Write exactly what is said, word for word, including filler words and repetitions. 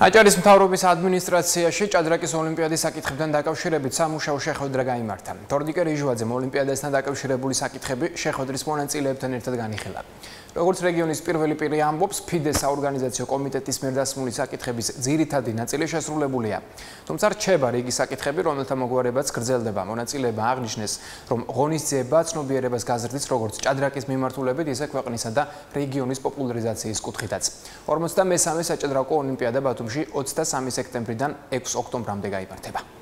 აჭარის მთავრობის ადმინისტრაციაში ჭადრაკის ოლიმპიადის საკითხებთან დაკავშირებით სამუშაო შეხვედრა გაიმართა. თორნიკე რიჟვაძემ ოლიმპიადასთან დაკავშირებული საკითხები შეხვედრის მონაწილეებთან ერთად განიხილა. როგორც რეგიონის პირველი პირი ამბობს, ფიდე საორგანიზაციო კომიტეტის მიერ დასმული საკითხების ძირითადი ნაწილი შესრულებულია. თუმცა რჩება რიგი საკითხები, რომელთა მოგვარებაც გრძელდება. მონაწილეებმა აღნიშნეს, რომ ღონისძიება ცნობიერებას გაზრდის როგორც ჭადრაკის მიმართულებით, ისე ქვეყნისა და რეგიონის პოპულარიზაციის კუთხითაც. ორმოცდამესამე საჭადრაკო ოლიმპიადა ბათუმში ოცდასამი სექტემბრიდან ექვსი ოქტომბრამდე გაიმართება.